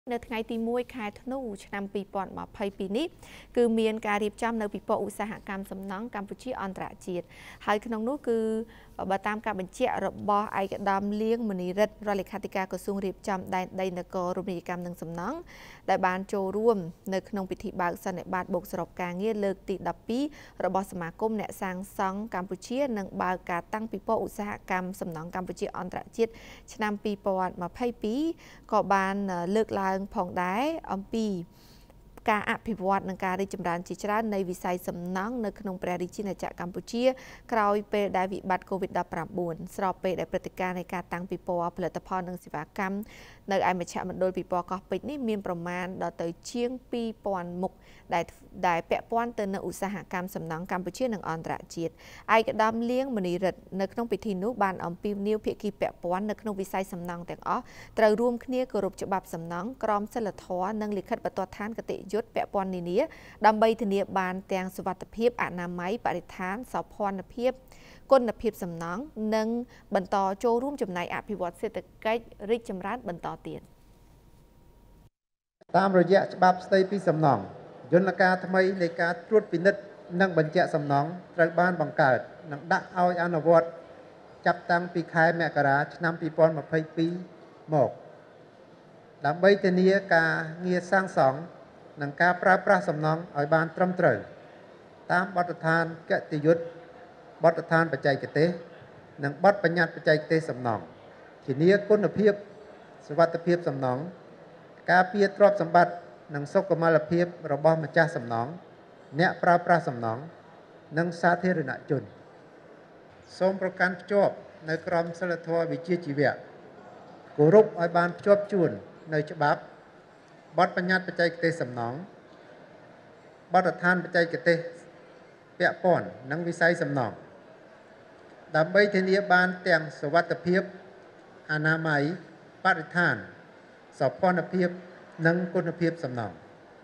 នៅថ្ងៃទី1 ខែធ្នូឆ្នាំ2022នេះគឺមានការរៀបចំនៅពិព័រណ៍ឧស្សាហកម្មសំណង់កម្ពុជាអន្តរជាតិហើយក្នុងនោះគឺបើតាមការបញ្ជាក់របស់ឯកឧត្តមលៀងមនីរិទ្ធរដ្ឋលេខាធិការក្រសួងរៀបចំដែនដីនគររមណីយកម្មនិងសំណង់ដែលបានចូលរួមនៅក្នុងពិធីបើកសន្និបាតបូកសរុបការងារលើកទី12របស់សមាគមអ្នកសាងសង់កម្ពុជានិងបើកការតាំងពិព័រណ៍ឧស្សាហកម្មសំណង់កម្ពុជាអន្តរជាតិឆ្នាំ2022ក៏បានលើកឡើងផងដែរអំពីការអភិវឌ្ឍនិងការរីកចម្រើនជាច្រើននៃវិស័យសំណង់នៅក្នុងព្រះរាជាណាចក្រកម្ពុជាក្រោយពេលដែលវិបត្តិ COVID-19 ស្របពេលដែលព្រឹត្តិការណ៍នៃការតាំងពិព័រណ៍ផលិតផលនិងសេវាកម្មនៅឯមជ្ឈមណ្ឌលពិព័រណ៍កោះពេជ្រនេះមានប្រមាណដល់ទៅជាង 2000 មុខដែលពាក់ព័ន្ធទៅនឹងឧស្សាហកម្មសំណង់កម្ពុជានិងអន្តរជាតិឯកឧត្តមលៀងមនីរិទ្ធនៅក្នុងពិធីនោះបានអំពាវនាវភាគីពាក់ព័ន្ធនៅក្នុងវិស័យសំណង់ទាំងអស់ត្រូវរួមគ្នាគោរពច្បាប់សំណង់ក្រមសីលធម៌និងលិខិតបទដ្ឋានគតិយុត្តពាក់ព័ន្ធនានាដើម្បីធានាបានទាំងសុវត្ថិភាពអនាម័យបរិស្ថានសោភ័ណភាពគុណភាពសំណង់និងបន្តចូលរួមចំណែកអភិវឌ្ឍសេដ្ឋកិច្ចរីកចម្រើនបន្តទៀតតាមរយៈច្បាប់ស្តីពីសំណង់យន្តការថ្មីនៃការត្រួតពិនិត្យនិងបញ្ជាក់សំណង់ត្រូវបានបង្កើតនិងដាក់ឲ្យអនុវត្តចាប់តាំងពីខែមករាឆ្នាំ2022មកដើម្បីធានាការងារសាងសង់និងការប្រើប្រាស់សំណង់ឲ្យបានត្រឹមត្រូវតាមបទដ្ឋានគតិយុត្តបទដ្ឋានបច្ចេកទេសនិងបទបញ្ញត្តិបច្ចេកទេសសំណង់ធានាគុណភាពសុវត្ថិភាពសំណង់ការពារទ្រព្យសម្បត្តិនិងសុខុមាលភាពរបស់ម្ចាស់សំណង់អ្នកប្រើប្រាស់សំណង់និងសាធារណជនសូមប្រកាន់ភ្ជាប់នៅក្រមសីលធម៌វិជ្ជាជីវៈគោរពឲ្យបានភ្ជាប់ជួននៅច្បាប់បទបញ្ញត្តិបច្ចេកទេសសំណង់បទដ្ឋានបច្ចេកទេសពាក់ព័ន្ធនឹងវិស័យសំណង់ដើម្បីធានាបានទាំងសុវត្ថិភាពអនាម័យបរិស្ថានសោភ័ណភាពនិងគុណភាពសំណង់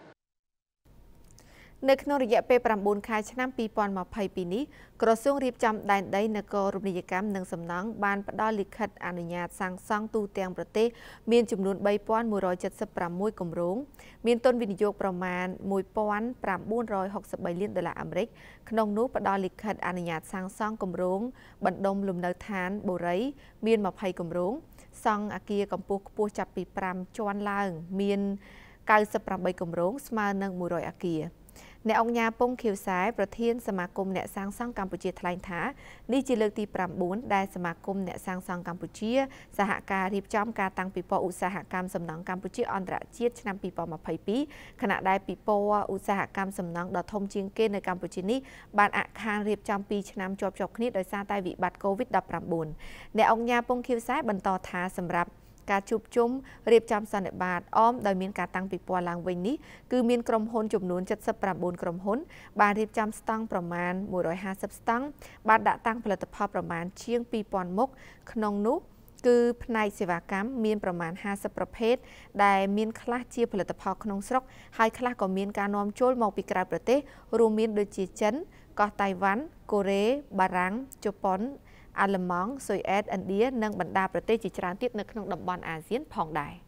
នៅក្នុងរយៈពេល9 ខែឆ្នាំ2022នេះក្រសួងរៀបចំដែនដីនគររមណីយកម្មនិងសំណង់បានផ្ដល់លិខិតអនុញ្ញាតសាងសង់ទូទាំងប្រទេសមានចំនួន 3176 គម្រោងមានទុនវិនិយោគប្រមាណ $1963 លានអាមេរិកក្នុងនោះផ្ដល់លិខិតអនុញ្ញាតសាងសង់គម្រោងបណ្ដុំលំនៅឋានបូរីមាន 20 គម្រោងសង់អគារកម្ពស់ខ្ពស់ចាប់ពី 5 ជាន់ឡើងមាន 98 គម្រោងស្មើនឹង 100 អគារអ្នកអង្គការពងខៀវសែប្រធានសមាគមអ្នកសាងសង់កម្ពុជាថ្លែងថានេះជាលើកទី9ដែលសមាគមអ្នកសាងសង់កម្ពុជាសហការរៀបចំការតាំងពិព័រណ៍ឧស្សាហកម្មសំណង់កម្ពុជាអន្តរជាតិឆ្នាំ2022ខណៈដែលពិព័រណ៍ឧស្សាហកម្មសំណង់ដ៏ធំជាងគេនៅកម្ពុជានេះបានអាក់ខានរៀបចំ2ឆ្នាំជាប់ៗគ្នាដោយសារតែវិបត្តិ COVID-19 អ្នកអង្គការពងខៀវសែបន្តថាសម្រាប់ការជួបជុំរៀបចំសន្និបាតអមដោយមានការតាំងពិព័រណ៍ឡើងវិញនេះគឺមានក្រុមហ៊ុនចំនួន79ក្រុមហ៊ុនបានរៀបចំស្តង់ប្រមាណ150ស្តង់បានដាក់តាំងផលិតផលប្រមាណជាង 2000 មុខក្នុងនោះគឺផ្នែកសេវាកម្មមានប្រមាណ50ប្រភេទដែលមានខ្លះជាផលិតផលក្នុងស្រុកហើយខ្លះក៏មានការនាំចូលមកពីក្រៅប្រទេសរួមមានដូចជាចិនកោះតៃវ៉ាន់កូរ៉េបារាំងជប៉ុនអាល្លឺម៉ង់ស៊ុយអែតឥណ្ឌានិងបណ្ដាប្រទេសជាច្រើនទៀតនៅក្នុងតំបន់អាស៊ានផងដែរ